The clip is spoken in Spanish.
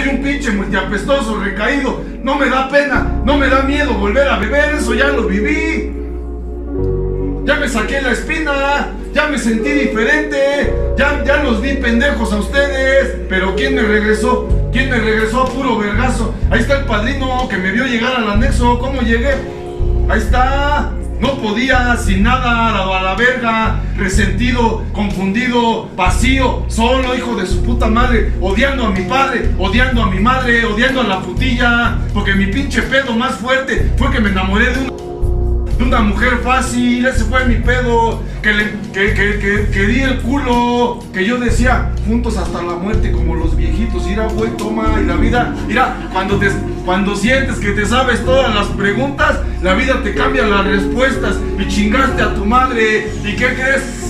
soy un pinche multiapestoso recaído. No me da pena, no me da miedo volver a beber, eso ya lo viví. Ya me saqué la espina, ya me sentí diferente, ya los vi pendejos a ustedes. Pero ¿quién me regresó? ¿Quién me regresó a puro vergazo? Ahí está el padrino que me vio llegar al anexo. ¿Cómo llegué? Ahí está. No podía, sin nada, dado a la verga, resentido, confundido, vacío, solo, hijo de su puta madre, odiando a mi padre, odiando a mi madre, odiando a la putilla, porque mi pinche pedo más fuerte fue que me enamoré de una mujer fácil. Ese fue mi pedo, que di el culo, que yo decía, juntos hasta la muerte como los viejitos. Mira, güey, toma, y la vida, mira, cuando sientes que te sabes todas las preguntas, la vida te cambia las respuestas, y chingaste a tu madre, ¿y qué crees?